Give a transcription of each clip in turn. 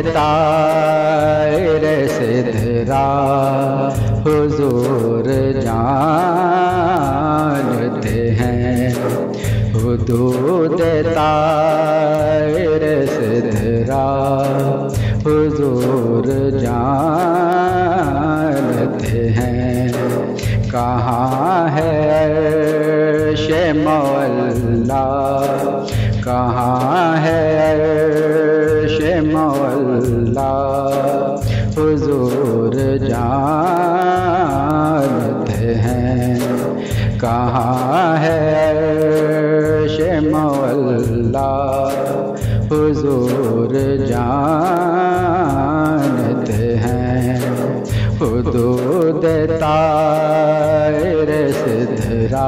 तायरे सिद्धरा हुजूर जानते हैं। हुदूद तायरे सिद्धरा हुजूर जानते हैं। कहाँ है अर्श मौला, कहाँ है अर्श मौला, हुजूर जानते हैं। कहाँ है अर्श मौला, हुजूर जानते हैं। हुदूद तायरे सिद्धरा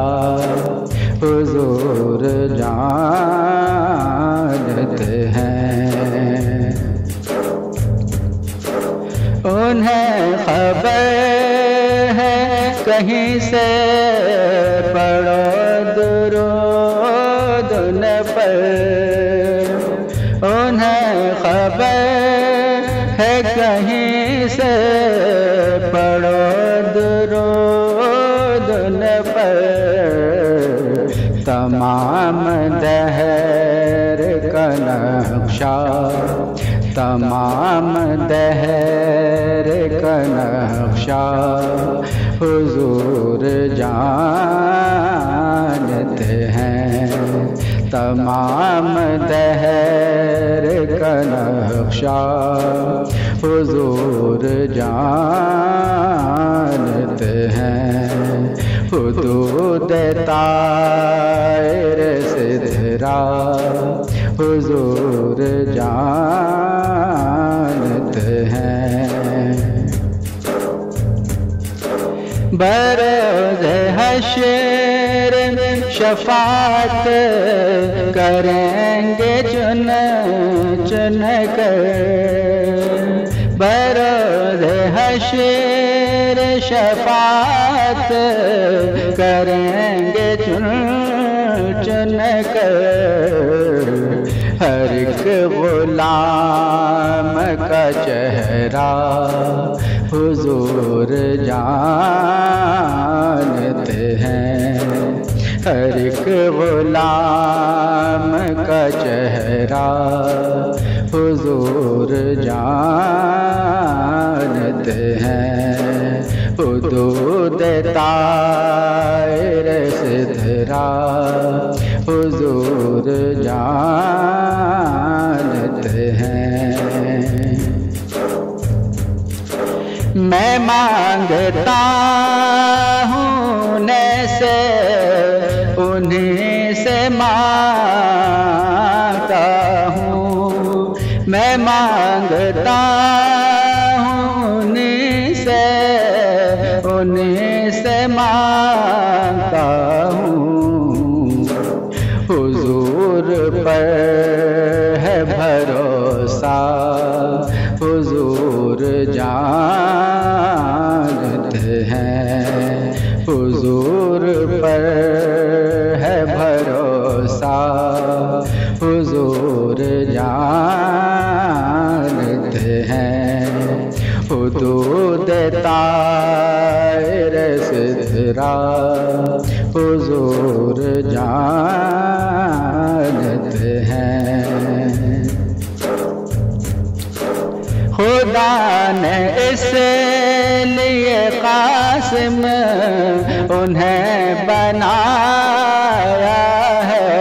हुजूर जानते हैं। उन्हें खबर है कहीं से पढ़ो दुरूद उन पर। उन्हें खबर है कहीं से पढ़ो दुरूद उन पर। तमाम दहर का नक्शा, तमाम दहर का नक्शा हुजूर जानते हैं। तमाम दहर का नक्शा हुजूर जानते हैं। हुदूद तायरे सिद्धरा हुजूर जानते हैं। बरोज़ हश्र शफाअत करेंगे चुन चुन कर। बरोज़ हश्र शफाअत करेंगे चुन चुन कर। हर एक गुलाम का चेहरा हुजूर जानते हैं। हर एक गुलाम का चेहरा हुजूर जानते हैं। हुदूद तायरे सिद्धरा हुजूर जानते हैं। मैं मांगता हूँ से उन्हीं से मांगता हूँ। मैं मांगता हूँ उन्हीं से मांगता हूँ। हुजूर पर है भरोसा, हुजूर जानते हैं। हुजूर पर है भरोसा, हुजूर जानते हैं। हुदूद तायरे सिद्धरा हुजूर जानते हैं। खुदा ने इसलिए कासिम उन्हें बनाया है।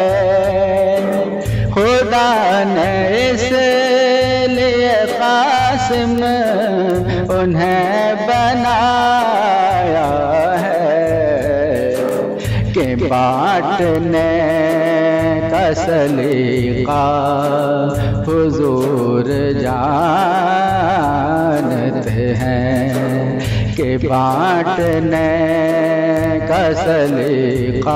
खुदा ने इसलिए कासिम उन्हें बनाया है कि बांटने का सलीका हुजूर जानते हैं। कि बांटने का सलीका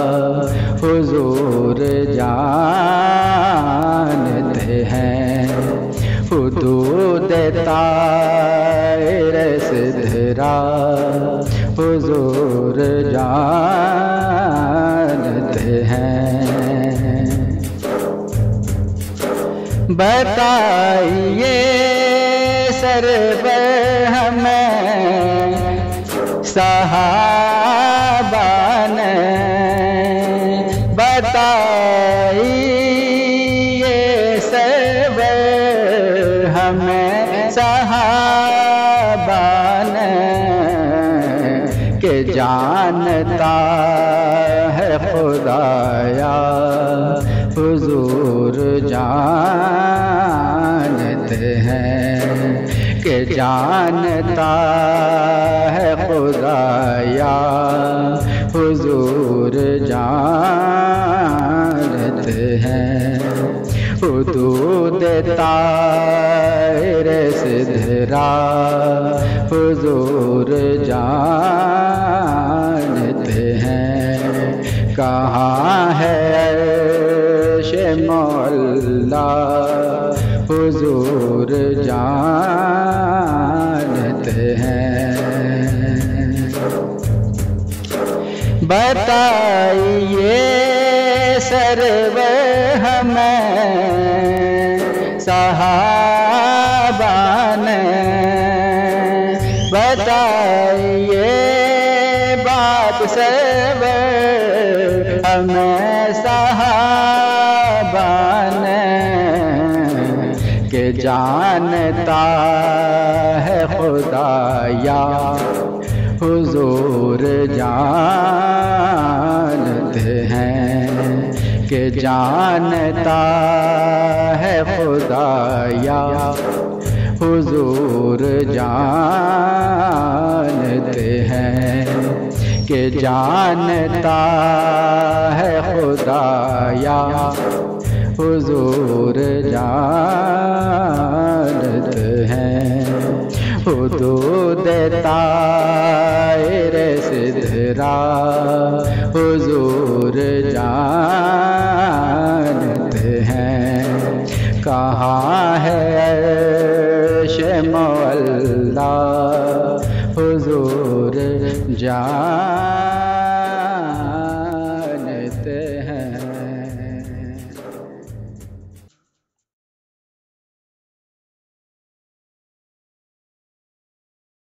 हुजूर जानते हैं। हुदूद तायरे सिद्धरा हुजूर जानते हैं। बताइए सरवर हमें सहाबा ने, बताइए सरवर हमें सहाबा ने, के जानता है खुदाया हुजूर जानते हैं, के जानता है खुदाया हुजूर जानते हैं। हुदूद तारे सिधरा हुजूर जानते हैं, कहाँ है अर्श मौला हुजूर जानते हैं। बताइए सरवर हमें सहाबा ने, बताइए बात सरवर हमें सहाबा ने, के जानता है खुदाया हुजूर जानते हैं, के जानता है खुदाया हुजूर जानते हैं, के जानता है खुदाया हुजूर जानते हैं। हुदूद तारे सिधरा हुजूर जानते हैं, कहाँ है अर्श मौला हुजूर जान